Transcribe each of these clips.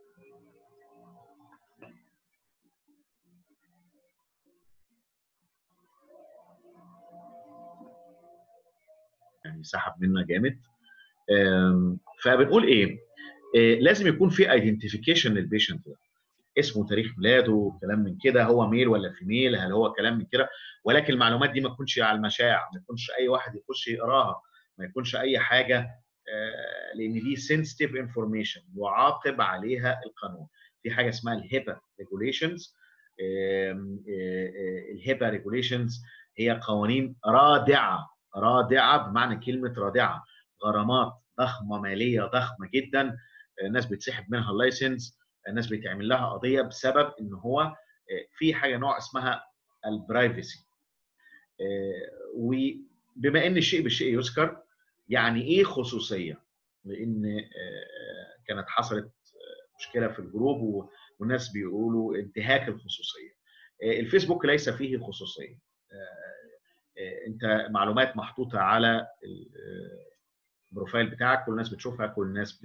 يعني سحب منا جامد. فبنقول ايه؟ لازم يكون في ايدنتيفيكيشن للبيشنت ده، اسمه، تاريخ ميلاده، كلام من كده، هو ميل ولا فيميل، هل هو كلام من كده. ولكن المعلومات دي ما تكونش على المشاع، ما يكونش اي واحد يخش يقراها، ما يكونش اي حاجه، لان دي سنسيتيف انفورميشن يعاقب عليها القانون. في حاجه اسمها الهيبا ريجوليشنز. الهيبا ريجوليشنز هي قوانين رادعه، رادعه بمعنى كلمه رادعه، غرامات ضخمه، ماليه ضخمه جدا، الناس بتسحب منها اللايسنس، الناس بيتعمل لها قضيه بسبب ان هو في حاجه نوع اسمها البرايفسي. وبما ان الشيء بالشيء يذكر، يعني ايه خصوصيه؟ لان كانت حصلت مشكله في الجروب والناس بيقولوا انتهاك الخصوصيه. الفيسبوك ليس فيه خصوصيه. انت معلومات محطوطه على البروفايل بتاعك، كل الناس بتشوفها، كل الناس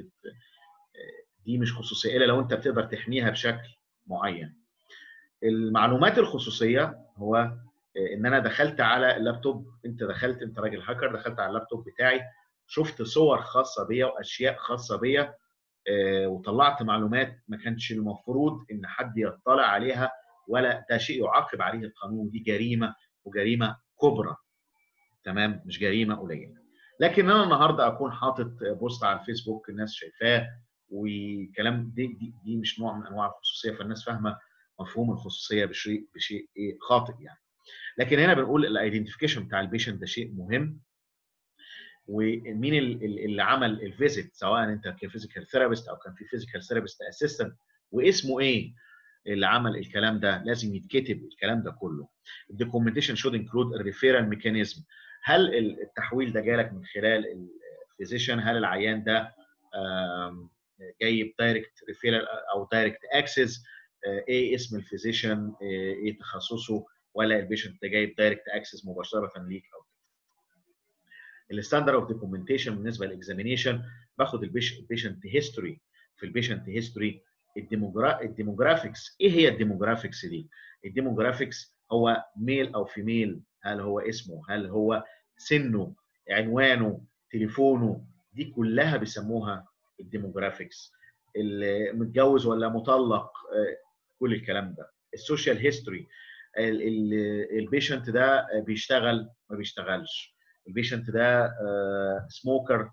دي مش خصوصيه الا لو انت بتقدر تحميها بشكل معين. المعلومات الخصوصيه هو ان انا دخلت على اللابتوب، انت دخلت، انت راجل هاكر، دخلت على اللابتوب بتاعي، شفت صور خاصه بيا واشياء خاصه بيا، وطلعت معلومات ما كانش المفروض ان حد يطلع عليها، ولا ده شيء يعاقب عليه القانون. دي جريمه، وجريمه كبرى، تمام، مش جريمه قليله. لكن انا النهارده اكون حاطط بوست على الفيسبوك الناس شايفاه وكلام، دي مش نوع من انواع الخصوصيه، فالناس فاهمه مفهوم الخصوصيه بشيء ايه خاطئ يعني. لكن هنا بنقول الايدنتيفيكيشن بتاع البيشنت ده شيء مهم، ومين اللي عمل الفيزيت، سواء انت كفيزيكال ثيرابيست او كان في فيزيكال ثيرابيست اسيستنت، واسمه ايه اللي عمل الكلام ده، لازم يتكتب الكلام ده كله. الدوكيومنتيشن شود انكلود الريفيرال ميكانيزم، هل التحويل ده جالك من خلال الفيزيشن، هل العيان ده جاي بدايركت ريفيرال او دايركت اكسس، ايه اسم الفيزيشن، ايه تخصصه، ولا البيشنت ده جاي بدايركت اكسس مباشره ليك او الستاندرد اوف دوكيومنتيشن. بالنسبه للاكزامينيشن باخد البيشنت هيستوري. في البيشنت هيستوري الديموجرافيكس، ايه هي الديموجرافيكس دي؟ الديموجرافيكس هو ميل او فيميل، هل هو اسمه، هل هو سنه، عنوانه، تليفونه، دي كلها بيسموها الديموجرافيكس. متجوز ولا مطلق، كل الكلام ده. السوشيال هيستوري، البيشنت ده بيشتغل ما بيشتغلش، البيشنت ده سموكر،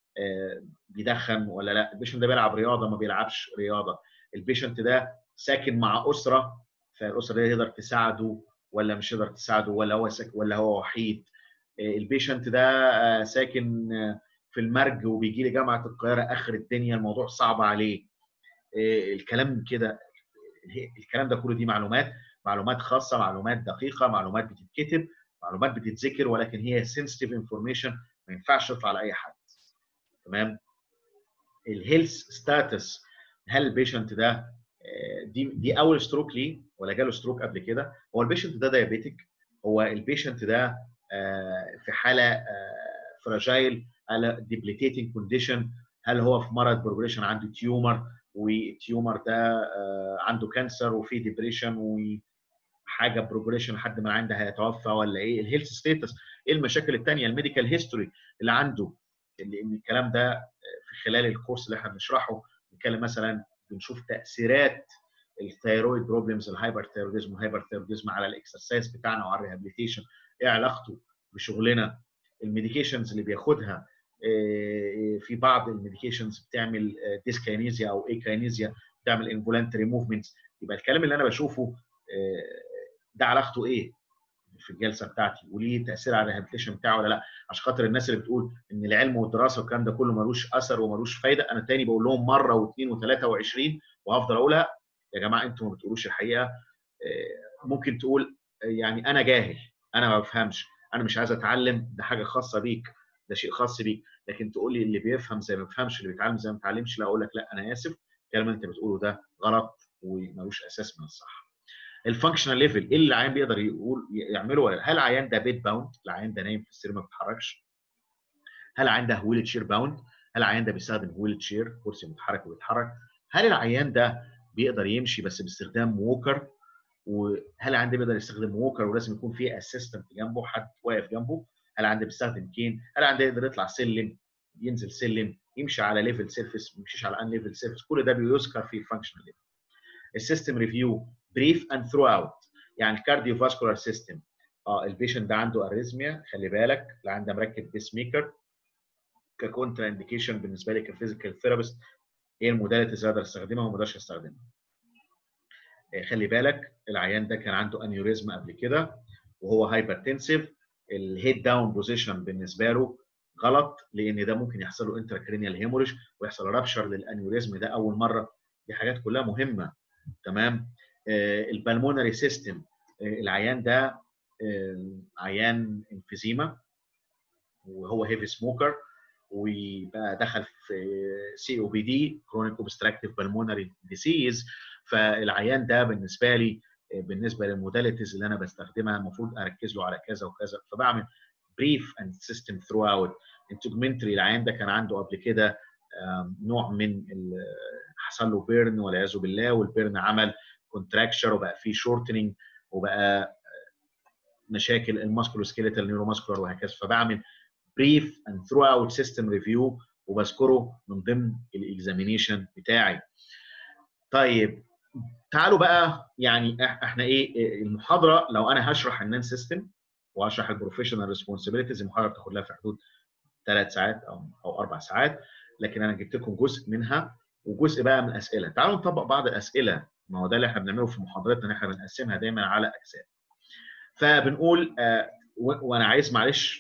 بيدخن ولا لا، البيشنت ده بيلعب رياضه ما بيلعبش رياضه، البيشنت ده ساكن مع اسره، فالاسره دي تقدر تساعده ولا مش تقدر تساعده، ولا هو وحيد، البيشنت ده ساكن في المرج وبيجي لي جامعه القاهره اخر الدنيا، الموضوع صعب عليه، الكلام كده. الكلام ده كله دي معلومات خاصه، معلومات دقيقه، معلومات بتتكتب، معلومات بتتذكر، ولكن هي سنسيتيف انفورميشن ما ينفعش تطلع لاي حد. تمام. الهيلث ستاتس، هل البيشنت ده دي اول ستروك ليه ولا جاله ستروك قبل كده؟ هو البيشنت ده دايابيتك؟ هو البيشنت ده في حاله فراجايل، على ديبليتيتنج كونديشن، هل هو في مرض بروجريشن، عنده تيومر والتيومر ده عنده كانسر وفي ديبريشن وحاجه بروجريشن لحد ما عنده هيتوفى ولا ايه؟ الهيلث ستاتس، ايه المشاكل الثانيه، الميديكال هيستوري اللي عنده، لان الكلام ده في خلال الكورس اللي احنا بنشرحه بنتكلم مثلا، بنشوف تاثيرات الثيرويد بروبلمز، الهايبرثيروديزم والهايبرثيروديزم على الاكسرسايز بتاعنا وعلى الريهابيليتيشن، ايه علاقته بشغلنا، الميديكيشنز اللي بياخدها، في بعض الميديكيشنز بتعمل ديسكاينيزيا او ايكاينيزيا، بتعمل انفولانتري موفمنتس، يبقى الكلام اللي انا بشوفه ده علاقته ايه في الجلسه بتاعتي، وليه تاثير على الريهابيليتيشن بتاعه ولا لا، عشان خاطر الناس اللي بتقول ان العلم والدراسه والكلام ده كله ملوش اثر وملوش فايده، انا تاني بقول لهم مره واثنين وثلاثه و20 وهفضل اقولها، يا جماعه انتوا ما بتقولوش الحقيقه. ممكن تقول يعني انا جاهل، انا ما بفهمش، انا مش عايز اتعلم، ده حاجه خاصه بيك، ده شيء خاص بيك، لكن تقول لي اللي بيفهم زي ما بيفهمش، اللي بيتعلم زي ما بيتعلمش، لا اقول لك لا انا اسف، الكلام اللي انت بتقوله ده غلط وملوش اساس من الصحه. الفانكشنال ليفل، ايه اللي العيان بيقدر يعمله ولا هل العيان ده بيت باوند، العيان ده نايم في السرير ما بيتحركش، هل العيان ده ويل تشير باوند، هل العيان ده بيستخدم ويل تشير كرسي متحرك وبيتحرك، هل العيان ده بيقدر يمشي بس باستخدام ووكر؟ وهل عندي بيقدر يستخدم ووكر ولازم يكون في اسيستنت جنبه، حد واقف جنبه؟ هل عندي بيستخدم كين؟ هل عندي يقدر يطلع سلم، ينزل سلم، يمشي على ليفل سيرفيس، ما يمشيش على ان ليفل سيرفيس؟ كل ده بيذكر في الفانكشنال ليفل. السيستم ريفيو بريف اند ثرو اوت. يعني الكارديو فاسكولار سيستم، البيشنت ده عنده اريزميا، خلي بالك اللي عنده مركب بيس ميكر، ككونترا انديكيشن بالنسبه لي كفيزيكال ثيرابيست، ايه الموداليتيز اللي اقدر استخدمها وما اقدرش استخدمها. خلي بالك العيان ده كان عنده انيوريزم قبل كده وهو هايبرتنسيف، الهيد داون بوزيشن بالنسبه له غلط، لان ده ممكن يحصل له انتراكرينيال هيموريج ويحصل رابشر للانيوريزم ده اول مره. دي حاجات كلها مهمه. تمام. البلمونري سيستم، العيان ده عيان انفيزيما وهو هيفي سموكر، ويبقى دخل في سي او بي دي، كرونيك اوبستراكتيف بالمونري ديسيز. فالعيان ده بالنسبه لي، بالنسبه للموداليتيز اللي انا بستخدمها المفروض اركز له على كذا وكذا، فبعمل بريف اند سيستم ثرو اوت. انتجمنتري، العيان ده كان عنده قبل كده نوع من حصل له بيرن والعياذ بالله، والبيرن عمل كونتراكشر وبقى فيه شورتنج وبقى مشاكل الماسكولو سكيليتال نيورو ماسكولار وهكذا. فبعمل بريف اند ثرو اوت سيستم ريفيو وبذكره من ضمن الاكزامينيشن بتاعي. طيب تعالوا بقى، يعني احنا ايه المحاضره؟ لو انا هشرح النان سيستم وهشرح البروفيشنال ريسبونسبيلتيز، المحاضره بتاخد لها في حدود 3 ساعات او 4 ساعات، لكن انا جبت لكم جزء منها وجزء بقى من الاسئله. تعالوا نطبق بعض الاسئله، ما هو ده اللي احنا بنعمله في محاضرتنا، ان احنا بنقسمها دايما على اجزاء. فبنقول وانا عايز معلش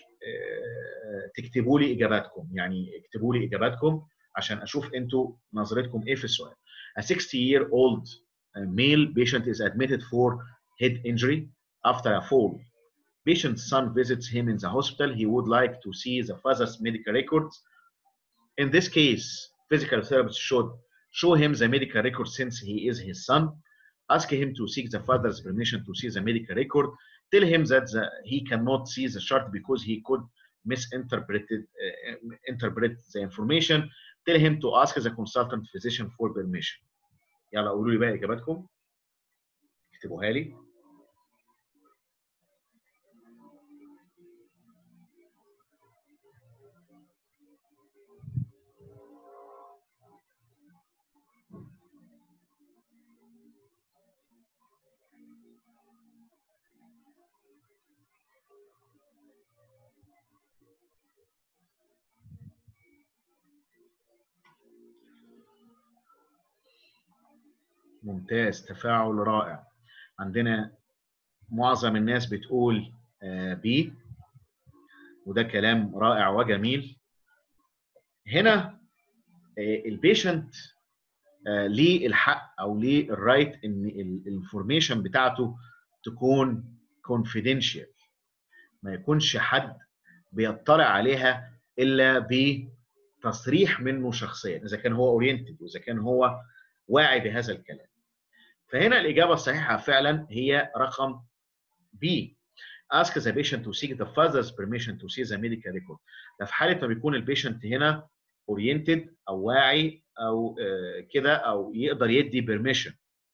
تكتبوا لي اجاباتكم، يعني اكتبوا لي اجاباتكم عشان اشوف انتوا نظرتكم ايه في السؤال. A 60-year-old male patient is admitted for head injury after a fall. Patient's son visits him in the hospital. He would like to see the father's medical records. In this case, physical therapist should show him the medical record since he is his son. Ask him to seek the father's permission to see the medical record. Tell him that he cannot see the chart because he could interpret the information. Tell him to ask the consultant physician for permission. يلا قولوا لي بقى اجاباتكم، اكتبوها لي. ممتاز، تفاعل رائع. عندنا معظم الناس بتقول بي، وده كلام رائع وجميل. هنا البيشنت ليه الحق او ليه الرايت ان الانفورميشن بتاعته تكون confidential، ما يكونش حد بيطلع عليها الا بتصريح منه شخصيا، اذا كان هو اورينتد واذا كان هو واعي بهذا الكلام. فهنا الاجابه الصحيحه فعلا هي رقم بي. ask the patient to seek the father's permission to see the medical record. ده في حاله ما بيكون البيشنت هنا اورينتد او واعي او كده، او يقدر يدي بيرميشن.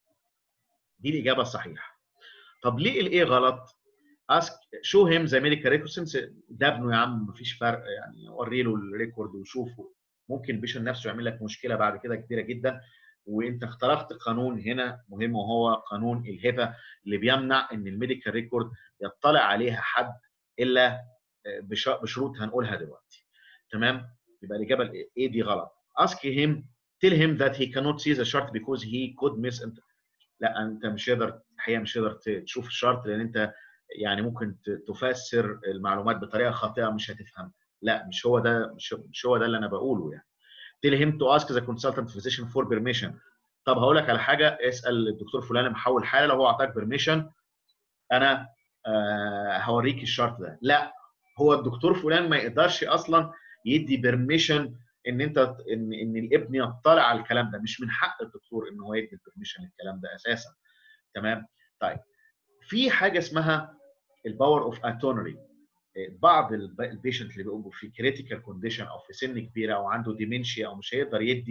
دي الاجابه الصحيحه. طب ليه الايه غلط؟ ask show him the medical record since ده ابنه يا عم، مفيش فرق يعني، وري له الريكورد وشوفه. ممكن البيشنت نفسه يعمل لك مشكله بعد كده كبيره جدا. وانت اخترقت قانون هنا مهم، وهو قانون الهبه اللي بيمنع ان الميديكال ريكورد يطلع عليها حد الا بشروط هنقولها دلوقتي. تمام؟ يبقى الاجابه الايه دي غلط. ask him tell him that he cannot see the chart because he could miss. لا انت مش هتقدر الحقيقه، مش هتقدر تشوف الشارت، لان انت يعني ممكن تفسر المعلومات بطريقه خاطئه مش هتفهم. لا مش هو ده، مش هو ده اللي انا بقوله يعني. tell him to ask the consultant physician for permission. طب هقول لك على حاجه، اسال الدكتور فلان محول حاله، لو هو اعطاك بيرميشن انا هوريك الشارت ده. لا، هو الدكتور فلان ما يقدرش اصلا يدي بيرميشن ان انت ان الابن يطلع على الكلام ده، مش من حق الدكتور ان هو يدي بيرميشن للكلام ده اساسا. تمام؟ طيب في حاجه اسمها الباور اوف اتونري. بعض البيشنت اللي بيبقوا في كريتيكال كونديشن او في سن كبيره او عنده ديمنشيا او مش هيقدر يدي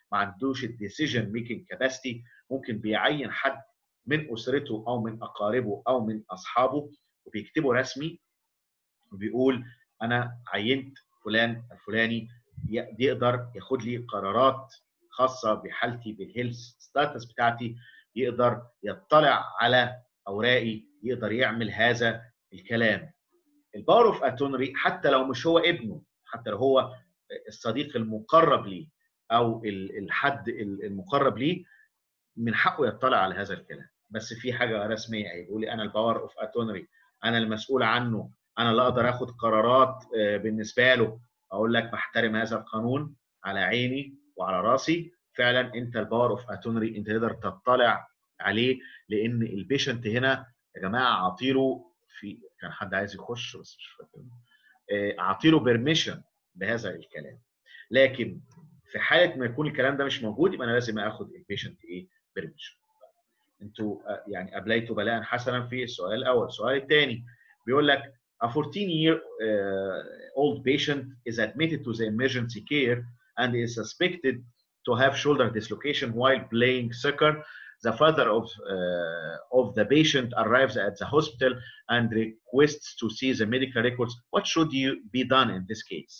ما عندوش الديسيجن ميكنج كاباسيتي، ممكن بيعين حد من اسرته او من اقاربه او من اصحابه وبيكتبه رسمي وبيقول انا عينت فلان الفلاني يقدر ياخد لي قرارات خاصه بحالتي بالهيلث ستاتس بتاعتي، يقدر يطلع على اوراقي، يقدر يعمل هذا الكلام. الباور اوف اتونري حتى لو مش هو ابنه، حتى لو هو الصديق المقرب ليه او الحد المقرب ليه، من حقه يطلع على هذا الكلام. بس في حاجه رسميه هيقول لي انا الباور اوف اتونري، انا المسؤول عنه، انا اللي اقدر اخد قرارات بالنسبه له. اقول لك بحترم هذا القانون على عيني وعلى راسي، فعلا انت الباور اوف اتونري، انت تقدر تطلع عليه، لان البيشنت هنا يا جماعه عطيله، في كان حد عايز يخش بس مش فاكر، اعطيله بيرميشن بهذا الكلام. لكن في حاله ما يكون الكلام ده مش موجود، يبقى انا لازم اخد البيشنت ايه بيرميشن. انتوا يعني ابليتوا بلاء حسنا في السؤال الاول. السؤال الثاني بيقول لك a 14-year-old patient is admitted to the emergency care and is suspected to have shoulder dislocation while playing soccer. The father of the patient arrives at the hospital and requests to see the medical records. What should be done in this case?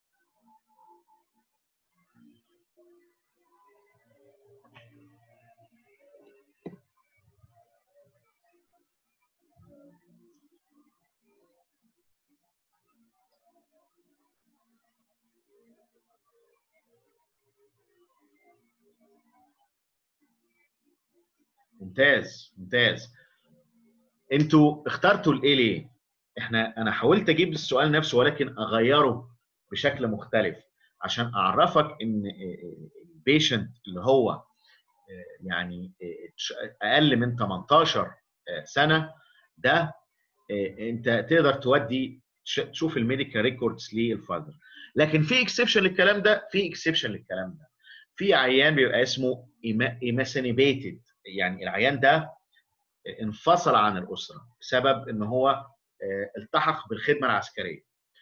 ممتاز ممتاز. انتوا اخترتوا الايه ليه؟ انا حاولت اجيب السؤال نفسه ولكن اغيره بشكل مختلف عشان اعرفك ان البيشنت اللي هو يعني اقل من 18 سنه ده انت تقدر تودي تشوف الميديكال ريكوردز للفادر. لكن في اكسبشن للكلام ده، في عيان بيبقى اسمه ايماسينيبيتد، يعني العيان ده انفصل عن الاسره بسبب ان هو التحق بالخدمه العسكريه،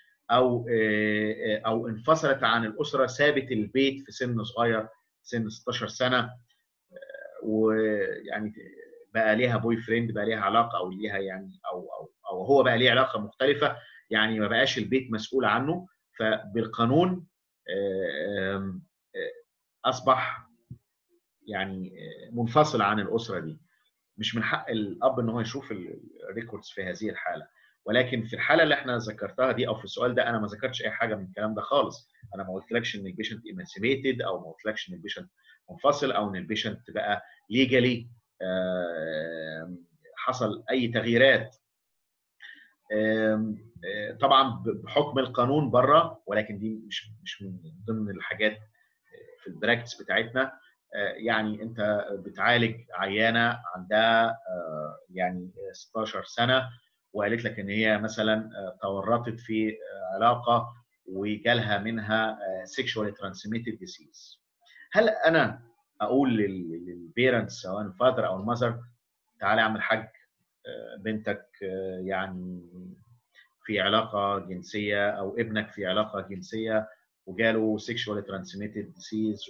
او انفصلت عن الاسره، سابت البيت في سن صغير، سن 16 سنه، ويعني بقى ليها بوي فريند، بقى ليها علاقه، او ليها يعني او هو بقى ليه علاقه مختلفه، يعني ما بقاش البيت مسؤول عنه، فبالقانون اصبح يعني منفصل عن الاسره دي. مش من حق الاب ان هو يشوف الريكوردز في هذه الحاله. ولكن في الحاله اللي احنا ذكرتها دي او في السؤال ده انا ما ذكرتش اي حاجه من الكلام ده خالص. انا ما قلتلكش ان البيشنت ايمانسيبيتد، او ما قلتلكش ان البيشنت منفصل، او ان البيشنت بقى ليجالي حصل اي تغييرات. طبعا بحكم القانون بره، ولكن دي مش من ضمن الحاجات في البراكتس بتاعتنا. يعني انت بتعالج عيانه عندها يعني 16 سنه وقالت لك ان هي مثلا تورطت في علاقه وجالها منها sexually transmitted disease. هل انا اقول للبيرنتس سواء الفادر او المذر تعالى اعمل حاج بنتك يعني في علاقه جنسيه، او ابنك في علاقه جنسيه وجاله sexually transmitted disease،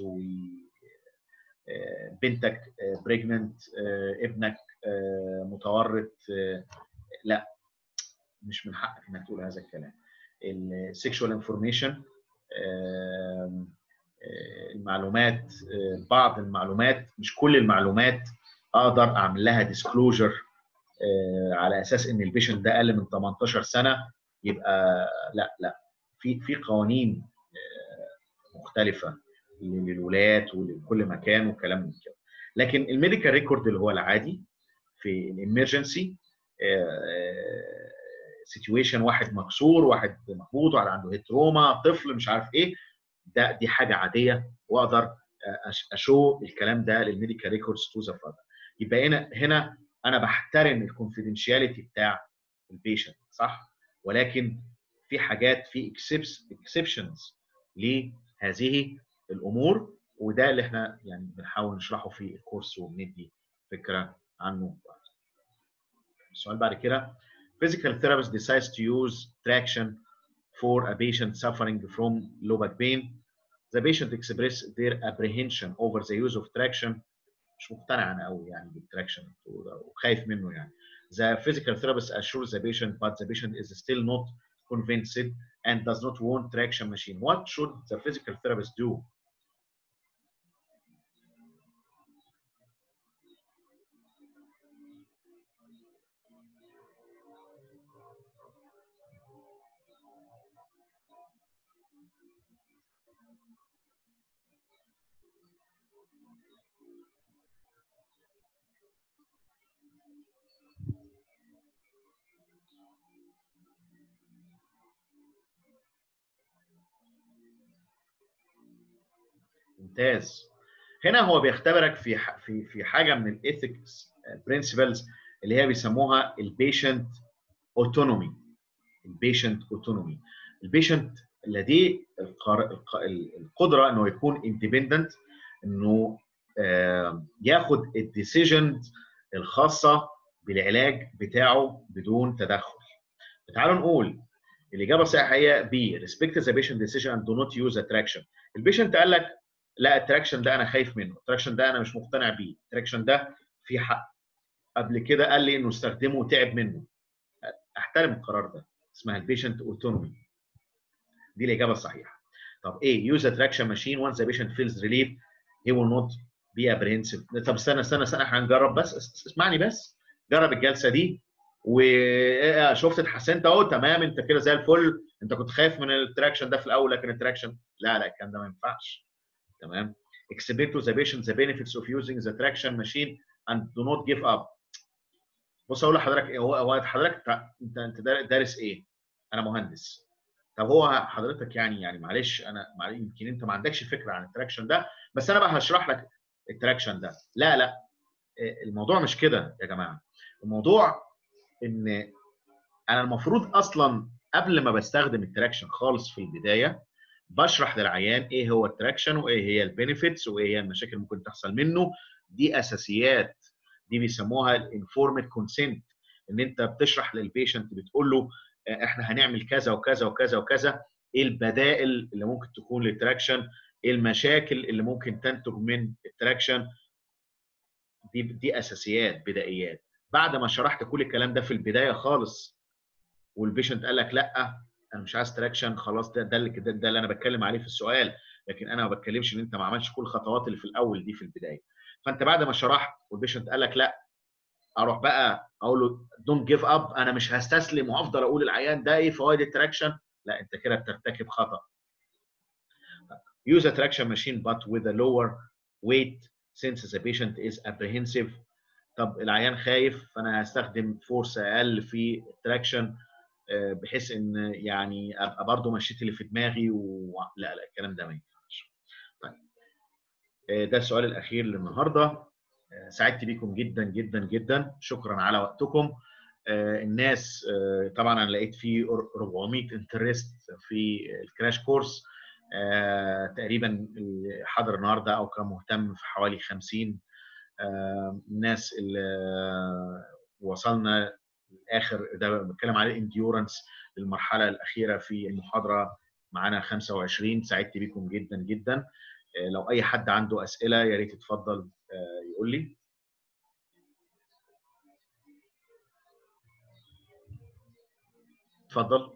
بنتك بريجننت، ابنك متورط؟ لا، مش من حقك انك تقول هذا الكلام. السكشوال انفورميشن، المعلومات، بعض المعلومات، مش كل المعلومات اقدر اعمل لها ديسكلوجر على اساس ان البيشنت ده اقل من 18 سنه يبقى لا في قوانين مختلفه للولايات ولكل مكان وكلام من كده. لكن الميديكال ريكورد اللي هو العادي في الامرجنسي سيتويشن، واحد مكسور، واحد مخبوط، واحد عنده هيد تروما، طفل مش عارف ايه، دي حاجه عاديه، واقدر اشو الكلام ده للميديكال ريكوردز تو ذا فادر. يبقى هنا انا بحترم الكونفيدنشياليتي بتاع البيشنت، صح؟ ولكن في حاجات، في اكسبشنز لهذه الامور، وده اللي احنا يعني بنحاول نشرحه في الكورس وبندي فكره عنه. السؤال بعد كده: physical therapist decides to use traction for a patient suffering from low back pain. the patient express their apprehension over the use of traction. مش مقتنع انا قوي يعني بالتراكشن وخايف منه يعني. The physical therapist assures the patient but the patient is still not convinced and does not want traction machine. What should the physical therapist do? ممتاز. هنا هو بيختبرك في حاجه من الايثكس برنسبلز اللي هي بيسموها البيشنت اوتونومي. البيشنت اوتونومي، البيشنت لديه القدره انه يكون اندبندنت، انه ياخد الديسيجنز الخاصه بالعلاج بتاعه بدون تدخل. تعالوا نقول الاجابه الصحيحه هي B respect the patient decision and do not use attraction. البيشنت قال لك لا التراكشن ده انا خايف منه، التراكشن ده انا مش مقتنع بيه، التراكشن ده في حق، قبل كده قال لي انه استخدمه وتعب منه، احترم القرار ده، اسمها البيشنت اوتونومي. دي الاجابه الصحيحه. طب ايه use a traction machine once the patient feels relief he will not be apprehensive. طب استنى هنجرب بس، اسمعني بس، جرب الجلسه دي وشفت اتحسنت اهو تمام، انت كده زي الفل، انت كنت خايف من التراكشن ده في الاول لكن التراكشن لا الكلام ده ما ينفعش. تمام. explain to the patient the benefits of using the traction machine and do not give up. بص اقول لحضرتك ايه، هو حضرتك انت دارس ايه؟ انا مهندس. طب هو حضرتك يعني معلش انا يمكن انت ما عندكش فكره عن التراكشن ده، بس انا بقى هشرح لك التراكشن ده. لا الموضوع مش كده يا جماعه. الموضوع ان انا المفروض اصلا قبل ما بستخدم التراكشن خالص في البدايه بشرح للعيان ايه هو التراكشن وايه هي البينيفيتس وايه هي المشاكل اللي ممكن تحصل منه. دي اساسيات، دي بيسموها الانفورمد كونسنت، ان انت بتشرح للبيشنت بتقول له احنا هنعمل كذا وكذا وكذا وكذا، ايه البدائل اللي ممكن تكون للتراكشن، ايه المشاكل اللي ممكن تنتج من التراكشن. دي اساسيات بدائيات. بعد ما شرحت كل الكلام ده في البدايه خالص والبيشنت قال لك لا انا مش عايز تراكشن، خلاص ده اللي انا بتكلم عليه في السؤال، لكن انا ما بتكلمش ان انت ما عملتش كل الخطوات اللي في الاول دي في البدايه. فانت بعد ما شرحت والبيشنت قال لك لا، اروح بقى اقول له دونت جيف اب، انا مش هستسلم وافضل اقول للعيان ده ايه فوائد التراكشن، لا انت كده بترتكب خطا. use a traction machine but with a lower weight since the patient is apprehensive. طب العيان خايف فانا هستخدم فورس اقل في التراكشن بحيث ان يعني ابقى برضه مشيت اللي في دماغي لا الكلام ده ما ينفعش. طيب ده السؤال الاخير للنهارده. سعدت بيكم جدا جدا جدا، شكرا على وقتكم. الناس طبعا انا لقيت فيه 400 انترست في الكراش كورس، تقريبا اللي حضر النهارده او كان مهتم في حوالي 50. الناس اللي وصلنا الاخر ده بتكلم على الانديورنس للمرحله الاخيره في المحاضره معانا 25. سعدت بيكم جدا جدا. لو اي حد عنده اسئله يا ريت يتفضل يقول لي. اتفضل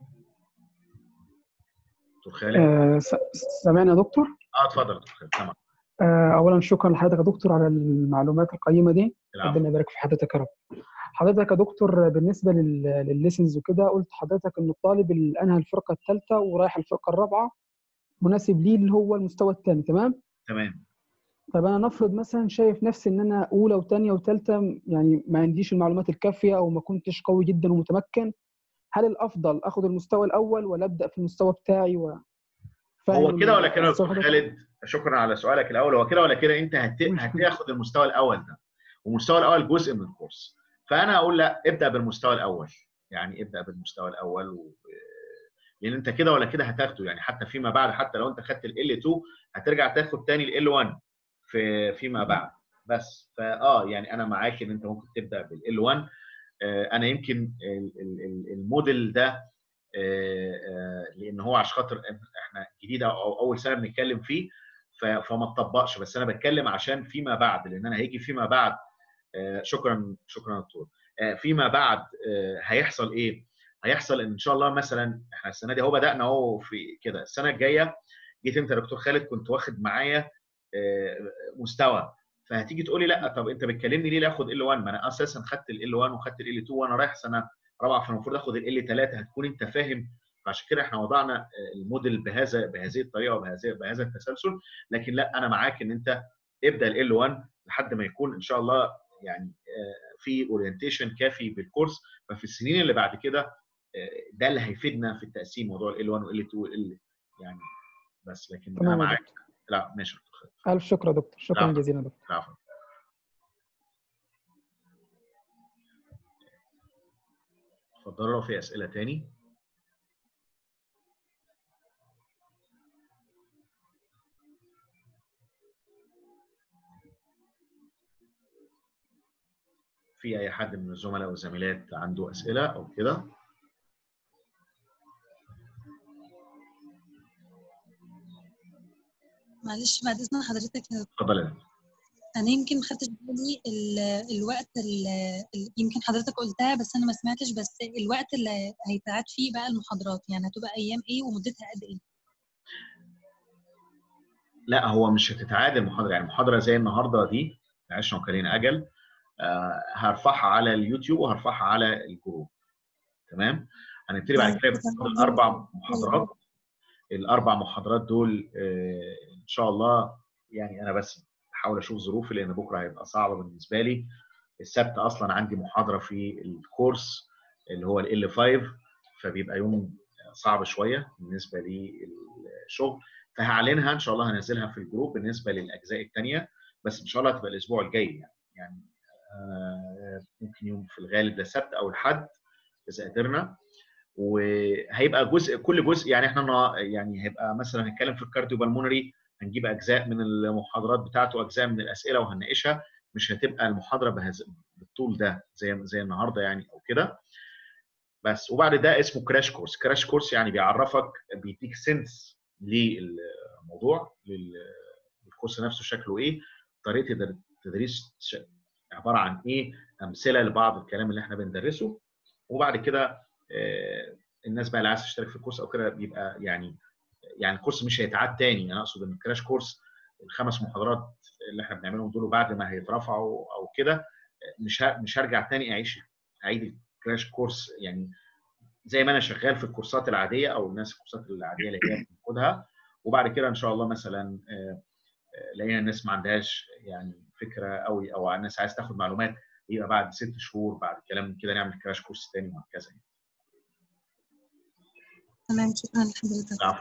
دكتور خالد. سامعني يا دكتور؟ اتفضل يا دكتور خالد تمام. اولا شكرا لحضرتك يا دكتور على المعلومات القيمه دي، العفو. ربنا يبارك في حضرتك يا رب. حضرتك يا دكتور بالنسبه للليسنز وكده قلت حضرتك ان الطالب اللي انهى الفرقه الثالثه ورايح الفرقه الرابعه مناسب ليه اللي هو المستوى الثاني، تمام؟ تمام. طب انا نفرض مثلا شايف نفسي ان انا اولى وثانيه وثالثه يعني ما عنديش المعلومات الكافيه او ما كنتش قوي جدا ومتمكن، هل الافضل اخد المستوى الاول ولا ابدا في المستوى بتاعي هو كده ولا كده يا دكتور حضرتك؟ خالد؟ شكرا على سؤالك الاول. هو كده ولا كده انت هتاخد المستوى الاول ده، والمستوى الاول جزء من الكورس. فانا اقول لا ابدا بالمستوى الاول، يعني ابدا بالمستوى الاول لان انت كده ولا كده هتاخده، يعني حتى فيما بعد حتى لو انت خدت ال L2 هترجع تاخد تاني ال L1 فيما بعد. بس يعني انا معاك ان انت ممكن تبدا بال L1. انا يمكن الموديل ده لان هو عشان خاطر احنا جديد او اول سنه بنتكلم فيه، فما تطبقش. بس انا بتكلم عشان فيما بعد، لان انا هيجي فيما بعد. شكرا يا دكتور. فيما بعد هيحصل ايه؟ هيحصل ان شاء الله مثلا احنا السنه دي اهو بدانا اهو في كده، السنه الجايه جيت انت يا دكتور خالد كنت واخد معايا مستوى، فهتيجي تقولي لا طب انت بتكلمني ليه اخد ال1؟ ما انا اساسا خدت ال1 وخدت ال2 وانا رايح سنه رابعه، فالمفروض اخد ال3. هتكون انت فاهم. فعشان كده احنا وضعنا الموديل بهذه الطريقه وبهذا التسلسل. لكن لا، انا معاك ان انت ابدا ال1 لحد ما يكون ان شاء الله يعني في اورينتيشن كافي بالكورس. ففي السنين اللي بعد كده ده اللي هيفيدنا في التقسيم، موضوع ال1 وال2 وال يعني. بس لكن انا معاك. لا ماشي يا دكتور. الف شكر يا دكتور، شكرا جزيلا يا دكتور. العفو. اتفضلوا لو في اسئله تاني. في اي حد من الزملاء والزميلات عنده اسئله او كده؟ معلش بعد اذن حضرتك، اتفضل. انا يمكن ما خدتش بالي الوقت يمكن حضرتك قلتها بس انا ما سمعتش، بس الوقت اللي هيتعاد فيه بقى المحاضرات يعني هتبقى ايام ايه ومدتها قد ايه؟ لا هو مش هتتعاد المحاضره، يعني المحاضره زي النهارده دي عشنا وكلينا اجل هرفعها على اليوتيوب وهرفعها على الجروب. تمام. هنبتدي بعد كده الاربع محاضرات. الاربع محاضرات دول ان شاء الله يعني انا بس بحاول اشوف ظروفي، لان بكره هيبقى صعب بالنسبه لي. السبت اصلا عندي محاضره في الكورس اللي هو ال 5، فبيبقى يوم صعب شويه بالنسبه للشغل. فهعلنها ان شاء الله، هنزلها في الجروب بالنسبه للاجزاء الثانيه، بس ان شاء الله هتبقى الاسبوع الجاي يعني ممكن يوم في الغالب ده السبت او الحد اذا قدرنا. وهيبقى كل جزء يعني احنا يعني هيبقى مثلا هنتكلم في الكارديو بالمونري، هنجيب اجزاء من المحاضرات بتاعته، اجزاء من الاسئله وهنناقشها. مش هتبقى المحاضره بالطول ده زي النهارده يعني او كده بس. وبعد ده اسمه كراش كورس. كراش كورس يعني بيعرفك، بيديك سنس للموضوع، للكورس نفسه شكله ايه، طريقه التدريس عباره عن ايه، امثله لبعض الكلام اللي احنا بندرسه. وبعد كده الناس بقى اللي عايز تشترك في الكورس او كده بيبقى يعني الكورس مش هيتعاد تاني. انا اقصد ان الكراش كورس ال5 محاضرات اللي احنا بنعملهم دول بعد ما هيترفعوا او كده مش هرجع تاني اعيد الكراش كورس يعني زي ما انا شغال في الكورسات العاديه او الناس الكورسات العاديه اللي هي بتاخدها. وبعد كده ان شاء الله مثلا لقينا الناس ما عندهاش يعني فكره قوي او الناس عايز تاخد معلومات، يبقى بعد 6 شهور بعد كلام كده نعمل كراش كورس تاني وهكذا يعني. تمام، شكرا لحضرتك. العفو.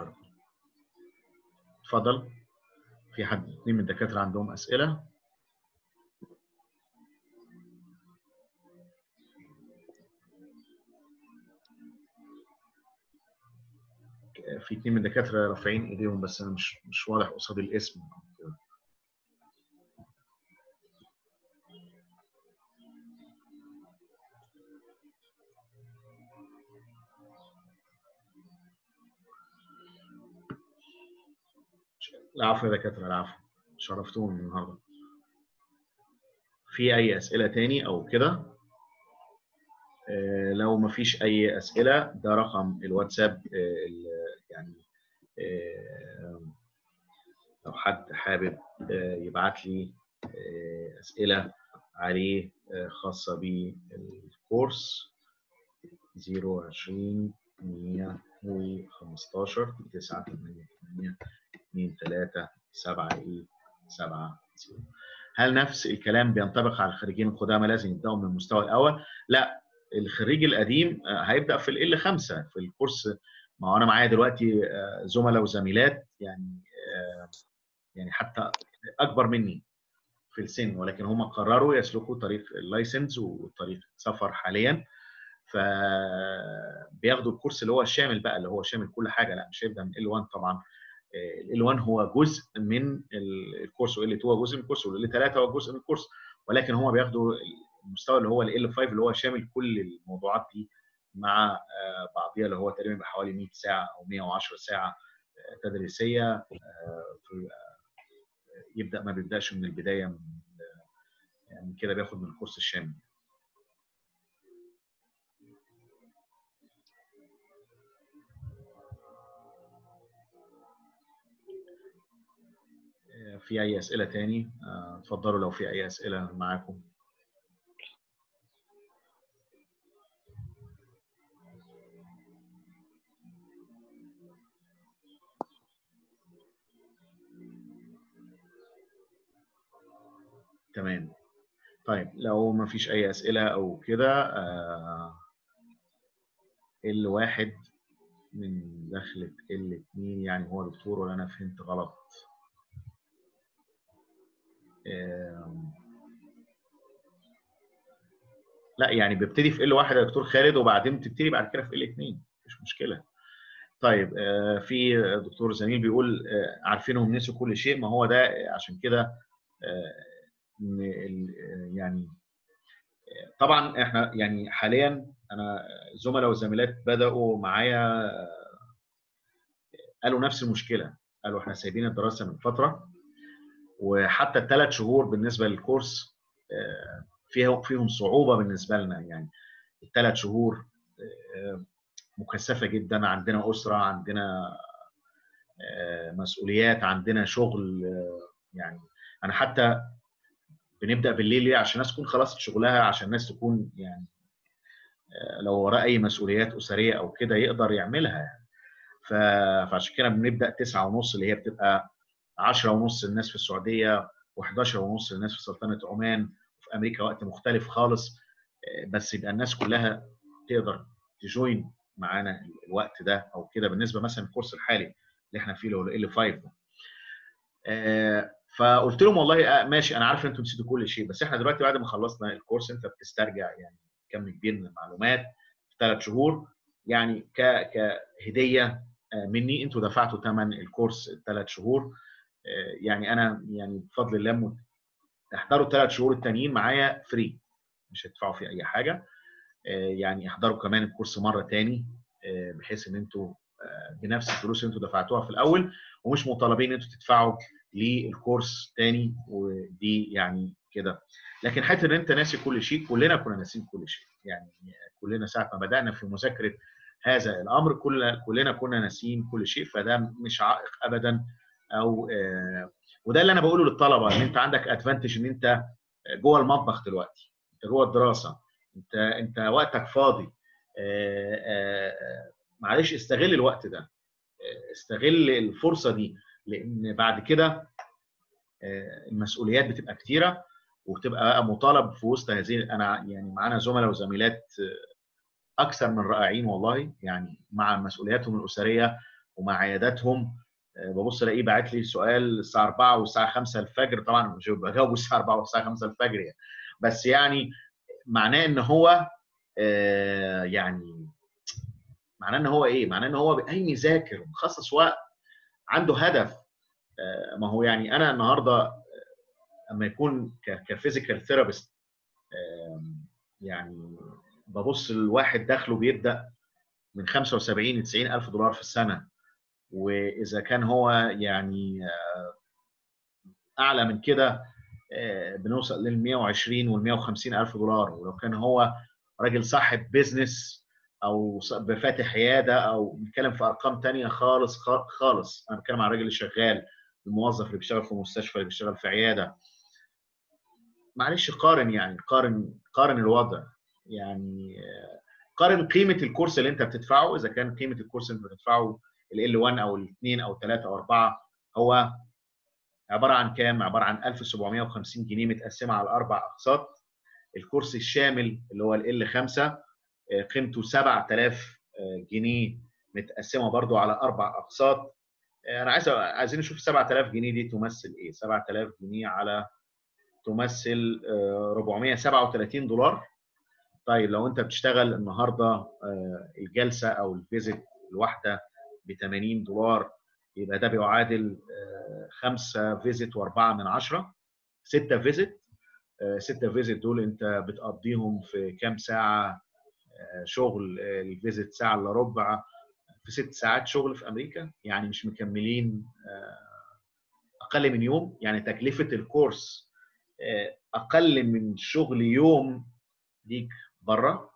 اتفضل. في حد 2 من الدكاتره عندهم اسئله؟ في 2 من الدكاتره رافعين ايديهم بس انا مش واضح قصاد الاسم. العفو يا دكاتره، العفو، شرفتوني النهارده. في اي اسئله تاني او كده؟ لو ما فيش اي اسئله ده رقم الواتساب يعني لو حد حابب يبعت لي اسئله عليه خاصه بالكورس 020 115 988 23 7 0. هل نفس الكلام بينطبق على الخريجين القدامى لازم يبداوا من المستوى الاول؟ لا، الخريج القديم هيبدا في ال5 في الكورس. ما هو انا معايا دلوقتي زملاء وزميلات يعني حتى اكبر مني في السن، ولكن هم قرروا يسلكوا طريق اللايسنس وطريق السفر حاليا، فبياخدوا الكورس اللي هو الشامل بقى، اللي هو شامل كل حاجه. لا مش هيبدا من ال1 طبعا. ال1 هو جزء من الكورس، وال2 هو جزء من الكورس، وال3 هو جزء من الكورس، ولكن هم بياخدوا المستوى اللي هو ال5 اللي هو شامل كل الموضوعات دي مع بعضيها اللي هو تقريبا بحوالي 100 ساعه او 110 ساعه تدريسيه. يبدا ما بيبداش من البدايه يعني كده، بياخد من الكورس الشامل. في اي اسئله تاني؟ اتفضلوا لو في اي اسئله معاكم. تمام. طيب لو ما فيش اي اسئله او كده، L1 من دخلة L2 يعني هو دكتور ولا انا فهمت غلط؟ لا يعني بيبتدي في L1 يا دكتور خالد، وبعدين بتبتدي بعد كده في L2، مفيش مشكله. طيب في دكتور زميل بيقول عارفينهم نسوا كل شيء. ما هو ده عشان كده يعني طبعا احنا يعني حاليا انا زملاء وزميلات بداوا معايا قالوا نفس المشكله، قالوا احنا سايبين الدراسه من فتره، وحتى ال3 شهور بالنسبه للكورس فيهم صعوبه بالنسبه لنا. يعني ال3 شهور مكثفه جدا، عندنا اسره، عندنا مسؤوليات، عندنا شغل. يعني انا حتى بنبدا بالليل ليه؟ عشان الناس تكون خلصت شغلها، عشان الناس تكون يعني لو وراه اي مسؤوليات اسريه او كده يقدر يعملها يعني. فعشان كده بنبدا 9:30 اللي هي بتبقى 10:30 الناس في السعوديه، و11:30 الناس في سلطنه عمان، وفي امريكا وقت مختلف خالص. بس يبقى الناس كلها تقدر تجوين معانا الوقت ده او كده. بالنسبه مثلا الكورس الحالي اللي احنا فيه اللي هو L5 ده، فقلت لهم والله ماشي، انا عارف ان انتم نسيتوا كل شيء، بس احنا دلوقتي بعد ما خلصنا الكورس انت بتسترجع يعني كم كبير من المعلومات في 3 شهور، يعني كهديه مني. انتوا دفعتوا ثمن الكورس ال3 شهور، يعني انا يعني بفضل الله احضروا ال3 شهور التانيين معايا فري، مش هتدفعوا فيه اي حاجه. يعني احضروا كمان الكورس مره تاني، بحيث ان انتوا بنفس الفلوس اللي انتوا دفعتوها في الاول، ومش مطالبين ان انتوا تدفعوا للكورس تاني. ودي يعني كده. لكن حته ان انت ناسي كل شيء، كلنا كنا ناسيين كل شيء يعني. كلنا ساعه ما بدانا في مذاكره هذا الامر كلنا كنا ناسيين كل شيء، فده مش عائق ابدا. او وده اللي انا بقوله للطلبه، ان انت عندك ادفانتج ان انت جوه المطبخ دلوقتي، انت جوه الدراسه، انت وقتك فاضي. معلش استغل الوقت ده، استغل الفرصه دي، لان بعد كده المسؤوليات بتبقى كتيره، وبتبقى مطالب في وسط هذه. انا يعني معانا زملاء وزميلات اكثر من رائعين والله، يعني مع مسؤولياتهم الاسريه ومع عياداتهم. ببص الاقيه باعت لي سؤال الساعه 4 والساعه 5 الفجر، طبعا مش بجاوبه الساعه 4 والساعه 5 الفجر يعني، بس يعني معناه ان هو يعني معناه ان هو ايه؟ معناه ان هو قايم يذاكر ومخصص وقت، عنده هدف. ما هو يعني انا النهارده اما يكون كفيزيكال ثيرابيست، يعني ببص لواحد دخله بيبدا من 75 ل 90 الف دولار في السنه، واذا كان هو يعني اعلى من كده بنوصل لل 120 وال 150 الف دولار. ولو كان هو راجل صاحب بيزنس او فاتح عياده، او بنتكلم في ارقام ثانيه خالص خالص. انا بتكلم عن الراجل اللي شغال، الموظف اللي بيشتغل في مستشفى، اللي بيشتغل في عياده. معلش قارن، يعني قارن الوضع، يعني قارن قيمه الكورس اللي انت بتدفعه. اذا كان قيمه الكورس اللي انت بتدفعه L1 او L2 او 3 او 4 هو عباره عن كام؟ عباره عن 1750 جنيه متقسمه على 4 اقساط. الكورس الشامل اللي هو L5 قيمته 7000 جنيه متقسمه برضو على 4 اقساط. انا عايزين نشوف 7000 جنيه دي تمثل ايه. 7000 جنيه على تمثل 437 دولار. طيب لو انت بتشتغل النهارده الجلسه او الفيزيت الواحده ب 80 دولار، يبقى ده بيعادل 5 فيزيت و4 من 10، 6 فيزيت. 6 فيزيت دول انت بتقضيهم في كام ساعه؟ شغل الفيزيت ساعه الا ربع في 6 ساعات شغل في امريكا، يعني مش مكملين اقل من يوم. يعني تكلفه الكورس اقل من شغل يوم ليك بره.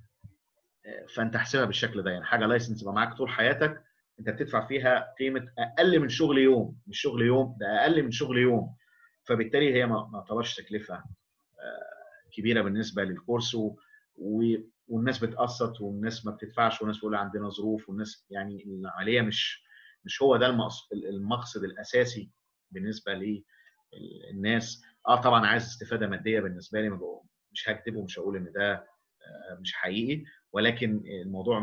فانت احسبها بالشكل ده، يعني حاجه لايسنس يبقى معاك طول حياتك انت بتدفع فيها قيمه اقل من شغل يوم، مش شغل يوم، ده اقل من شغل يوم. فبالتالي هي ما تعتبرش تكلفه كبيره بالنسبه للكورس، والناس بتقسط والناس ما بتدفعش والناس بتقول عندنا ظروف، والناس يعني العمليه مش هو ده المقصد الاساسي بالنسبه للناس. طبعا عايز استفاده ماديه بالنسبه لي، مش هكذب ومش هقول ان ده مش حقيقي، ولكن الموضوع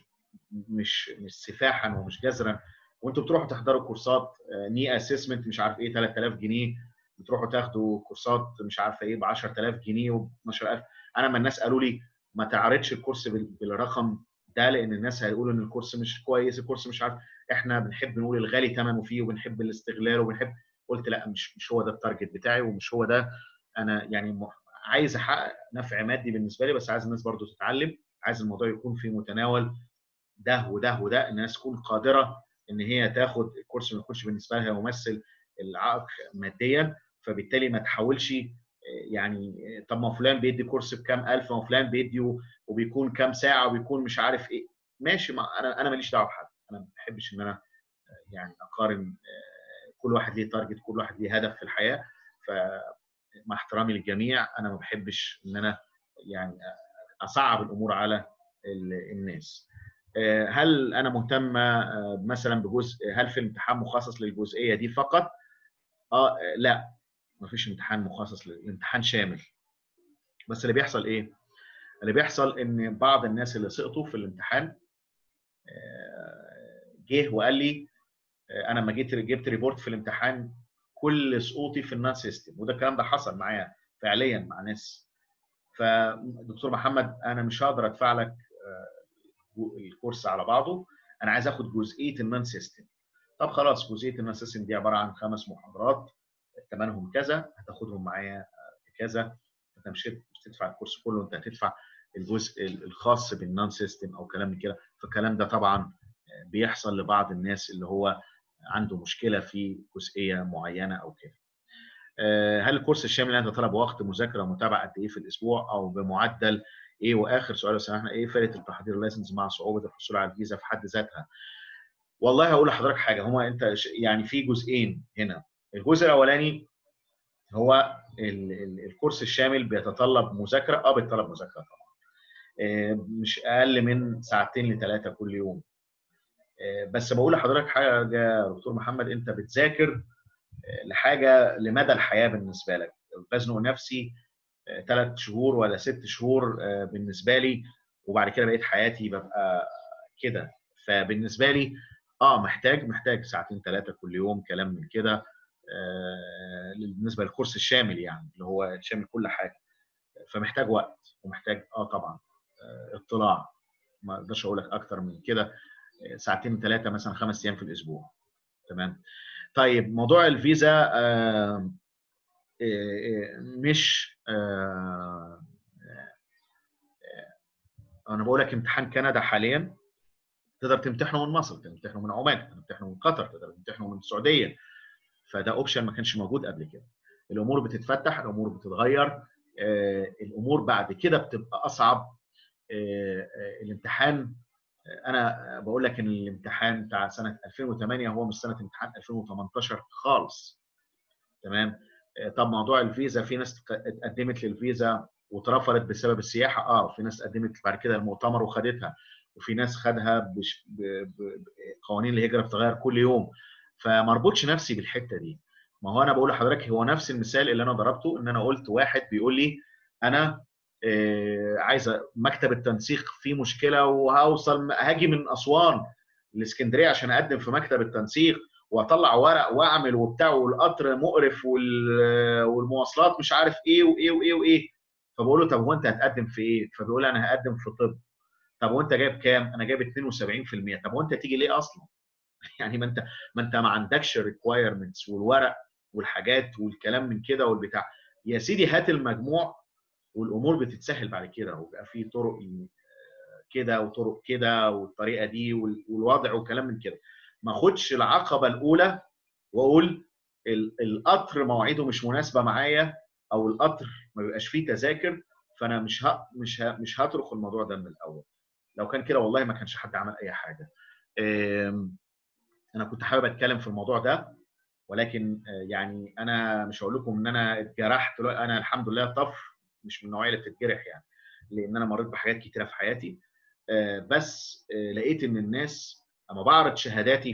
مش سفاحا ومش جذرا. وانتوا بتروحوا تحضروا كورسات ني اسسمنت مش عارف ايه 3000 جنيه، بتروحوا تاخدوا كورسات مش عارفه ايه ب 10000 جنيه و 12000. انا لما الناس قالوا لي ما تعرضش الكورس بالرقم ده لان الناس هيقولوا ان الكورس مش كويس، الكورس مش عارف، احنا بنحب نقول الغالي ثمنه فيه وبنحب الاستغلال وبنحب. قلت لا، مش هو ده التارجت بتاعي، ومش هو ده. انا يعني عايز احقق نفع مادي بالنسبه لي، بس عايز الناس برضو تتعلم، عايز الموضوع يكون في متناول ده وده وده، الناس تكون قادره ان هي تاخد الكورس، ما يكونش بالنسبه لها يمثل العائق ماديا. فبالتالي ما تحاولش يعني طب ما فلان بيدي كورس بكام الف، ما فلان بيدي وبيكون كام ساعه وبيكون مش عارف ايه. ماشي، انا ماليش دعوه بحد، انا ما بحبش ان انا يعني اقارن. كل واحد ليه تارجت، كل واحد ليه هدف في الحياه. فمع احترامي للجميع انا ما بحبش ان انا يعني اصعب الامور على الناس. هل انا مهتمه مثلا بجزء، هل في امتحان مخصص للجزئيه دي فقط؟ لا، ما فيش امتحان مخصص، الامتحان شامل. بس اللي بيحصل ايه؟ اللي بيحصل ان بعض الناس اللي سقطوا في الامتحان جه وقال لي انا لما جبت ريبورت في الامتحان كل سقوطي في النون سيستم، وده الكلام ده حصل معايا فعليا مع ناس. فدكتور محمد انا مش هقدر ادفع لك الكورس على بعضه، انا عايز اخد جزئيه النون سيستم. طب خلاص، جزئيه النون سيستم دي عباره عن 5 محاضرات ثمنهم كذا، هتاخدهم معايا بكذا. انت مش هتدفع الكورس كله، انت هتدفع الجزء الخاص بالنون سيستم او كلام من كده. فالكلام ده طبعا بيحصل لبعض الناس اللي هو عنده مشكله في جزئيه معينه او كده. هل الكورس الشامل انت طلب وقت مذاكره ومتابعه قد ايه في الاسبوع او بمعدل ايه؟ واخر سؤال لو سمحنا، ايه فائده التحضير اللايسنس مع صعوبه الحصول على الفيزا في حد ذاتها؟ والله هقول لحضرتك حاجه، هما انت يعني في جزئين هنا. الجزء الاولاني هو الكورس الشامل بيتطلب مذاكره، بيتطلب مذاكره طبعا، مش اقل من 2 ل 3 كل يوم. بس بقول لحضرتك حاجه يا دكتور محمد، انت بتذاكر لحاجه لمدى الحياه بالنسبه لك. بزنق نفسي 3 شهور ولا 6 شهور بالنسبه لي، وبعد كده بقيت حياتي ببقى كده. فبالنسبه لي محتاج 2 3 كل يوم، كلام من كده. بالنسبه للكورس الشامل يعني اللي هو شامل كل حاجه، فمحتاج وقت ومحتاج طبعا اطلاع. ما اقدرش اقول لك اكتر من كده، 2 3 مثلا 5 ايام في الاسبوع. تمام. طيب موضوع الفيزا مش انا بقول لك امتحان كندا حاليا تقدر تمتحنه من مصر، تقدر تمتحنه من عمان، تقدر تمتحنه من قطر، تقدر تمتحنه من السعوديه. فده اوبشن ما كانش موجود قبل كده. الامور بتتفتح، الامور بتتغير، الامور بعد كده بتبقى اصعب. الامتحان، انا بقول لك ان الامتحان بتاع سنه 2008 هو مش سنه امتحان 2018 خالص. تمام. طب موضوع الفيزا، في ناس اتقدمت للفيزا واترفضت بسبب السياحه، وفي ناس قدمت بعد كده المؤتمر وخدتها، وفي ناس خدها قوانين الهجره بتتغير كل يوم. فما اربطش نفسي بالحته دي. ما هو انا بقول لحضرتك هو نفس المثال اللي انا ضربته، ان انا قلت واحد بيقول لي انا عايز مكتب التنسيق فيه مشكله وهوصل، هاجي من اسوان لاسكندريه عشان اقدم في مكتب التنسيق واطلع ورق واعمل وبتاع، والقطر مقرف والمواصلات مش عارف ايه وايه وايه وايه. فبقول له طب هو انت هتقدم في ايه؟ فبيقول لي انا هقدم في طب. طب وانت جايب كام؟ انا جايب 72%. طب وانت تيجي ليه اصلا؟ يعني ما انت ما عندكش ريكوايرمنتس والورق والحاجات والكلام من كده والبتاع. يا سيدي هات المجموع والامور بتتسهل بعد كده، وبقى في طرق كده وطرق كده والطريقه دي والوضع وكلام من كده. ما اخدش العقبه الاولى واقول القطر مواعيده مش مناسبه معايا، او القطر ما بيبقاش فيه تذاكر، فانا مش هترك الموضوع ده من الاول. لو كان كده والله ما كانش حد عمل اي حاجه. انا كنت حابب اتكلم في الموضوع ده، ولكن يعني انا مش هقول لكم ان انا اتجرحت، انا الحمد لله طف، مش من النوعيه اللي بتتجرح يعني، لان انا مريت بحاجات كتيره في حياتي. بس لقيت ان الناس اما بعرض شهاداتي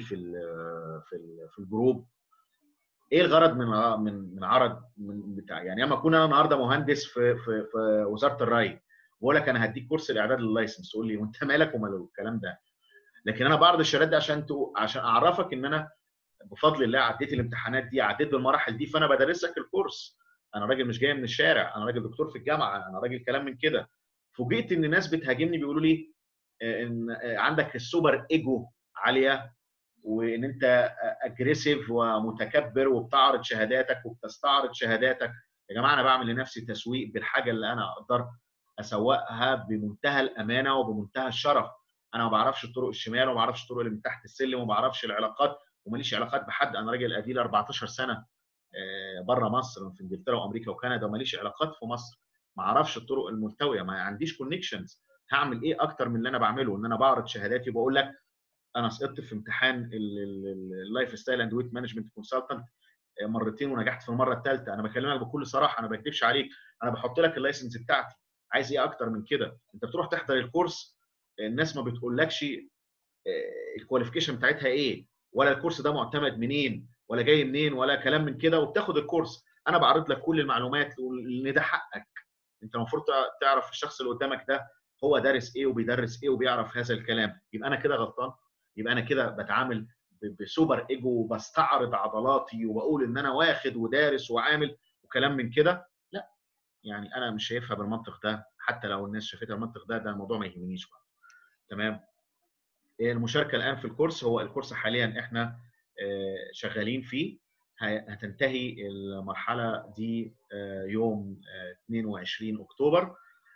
في الجروب، ايه الغرض من عرض من بتاع، يعني اما اكون انا النهارده مهندس في وزاره الري واقول لك انا هديك كورس الاعداد لللايسنس، تقول لي وانت مالك ومال الكلام ده؟ لكن انا بعرض الشهادات دي عشان اعرفك ان انا بفضل الله عديت الامتحانات دي، عديت بالمراحل دي، فانا بدرسك الكورس. انا راجل مش جاي من الشارع، انا راجل دكتور في الجامعه، انا راجل كلام من كده. فوجئت ان ناس بتهاجمني بيقولوا لي ان عندك السوبر ايجو عاليه، وان انت اجريسيف ومتكبر وبتعرض شهاداتك وبتستعرض شهاداتك. يا جماعه انا بعمل لنفسي تسويق بالحاجه اللي انا اقدر اسوقها بمنتهى الامانه وبمنتهى الشرف. انا ما بعرفش الطرق الشمال وما بعرفش الطرق اللي من تحت السلم وما بعرفش العلاقات، وماليش علاقات بحد. انا راجل اديل 14 سنه بره مصر، في انجلترا وامريكا وكندا، وماليش علاقات في مصر. ما اعرفش الطرق الملتويه، ما عنديش كونكشنز. هعمل ايه اكتر من اللي انا بعمله؟ ان انا بعرض شهاداتي وبقول لك انا سقطت في امتحان اللايف ستايل اند ويت مانجمنت كونسلتنت مرتين ونجحت في المره الثالثه. انا بكلمك بكل صراحه، انا ما بكذبش عليك، انا بحط لك اللايسنس بتاعتي. عايز ايه اكتر من كده؟ انت بتروح تحضر الكورس، الناس ما بتقولكش الكواليفيكيشن بتاعتها ايه، ولا الكورس ده معتمد منين، ولا جاي منين، ولا كلام من كده، وبتاخد الكورس. انا بعرض لك كل المعلومات، لان ده حقك. انت المفروض تعرف الشخص اللي قدامك ده هو دارس ايه وبيدرس ايه وبيعرف هذا الكلام. يبقى انا كده غلطان؟ يبقى انا كده بتعامل بسوبر ايجو وبستعرض عضلاتي وبقول ان انا واخد ودارس وعامل وكلام من كده؟ لا، يعني انا مش شايفها بالمنطق ده. حتى لو الناس شافتها بالمنطق ده الموضوع ما يهمنيش بقى. تمام. المشاركه الان في الكورس، هو الكورس حاليا احنا شغالين فيه، هتنتهي المرحله دي يوم 22 اكتوبر،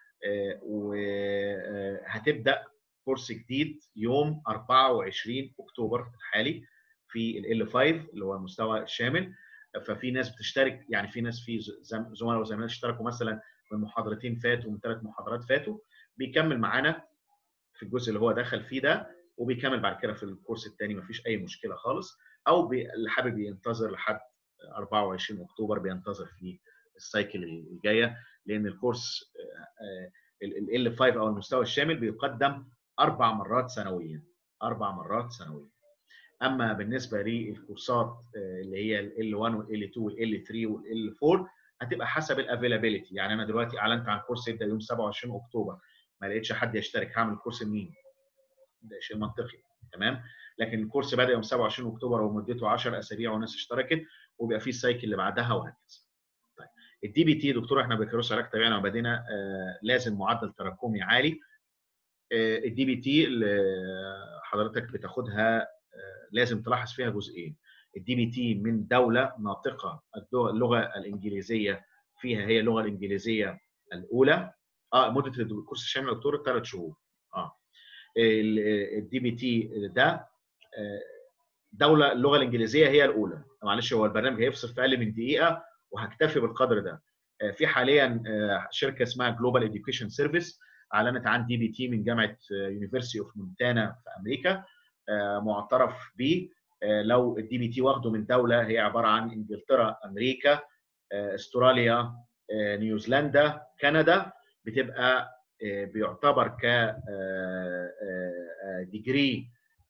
وهتبدا كورس جديد يوم 24 اكتوبر الحالي في ال L5 اللي هو المستوى الشامل. ففي ناس بتشترك، يعني في ناس، في زملاء وزميلات اشتركوا مثلا من محاضرتين فاتوا، من 3 محاضرات فاتوا، بيكمل معانا في الجزء اللي هو دخل فيه ده، وبيكمل بعد كده في الكورس الثاني، مفيش اي مشكله خالص. او اللي حابب ينتظر لحد 24 اكتوبر بينتظر في السايكل الجايه، لان الكورس ال L5 او المستوى الشامل بيقدم 4 مرات سنويا. 4 مرات سنويا. اما بالنسبه للكورسات اللي هي ال L1 وال L2 وال L3 وال L4 هتبقى حسب الافيلابيلتي. يعني انا دلوقتي اعلنت عن كورس يبدا يوم 27 اكتوبر، ما لقيتش حد يشترك، هعمل الكورس لمين؟ ده شيء منطقي. تمام. لكن الكورس بدا يوم 27 اكتوبر ومدته 10 اسابيع والناس اشتركت، وبيبقى فيه السايكل اللي بعدها وهكذا. طيب الدي بي تي دكتور، احنا بكالوريوس علاج طبيعي وبدينا لازم معدل تراكمي عالي. الدي بي تي اللي حضرتك بتاخدها لازم تلاحظ فيها جزئين. الدي بي تي من دوله ناطقه اللغه الانجليزيه فيها هي اللغه الانجليزيه الاولى. مده الكورس الشامل يا دكتور 3 شهور. الدي بي تي ده دوله اللغه الانجليزيه هي الاولى. معلش هو البرنامج هيفصل في اقل من دقيقه وهكتفي بالقدر ده. في حاليا شركه اسمها جلوبال اديوكيشن سيرفيس اعلنت عن دي بي تي من جامعه يونيفرسيتي اوف مونتانا في امريكا، معترف به. لو الدي بي تي واخده من دوله هي عباره عن انجلترا، امريكا، استراليا، نيوزيلندا، كندا، بتبقى بيعتبر ك ديجري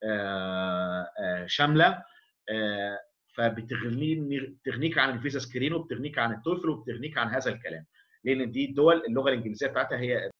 شامله، فبتغنيك عن الفيزا سكرين وبتغنيك عن التوفل وبتغنيك عن هذا الكلام، لان دي الدول اللغه الانجليزيه بتاعتها هي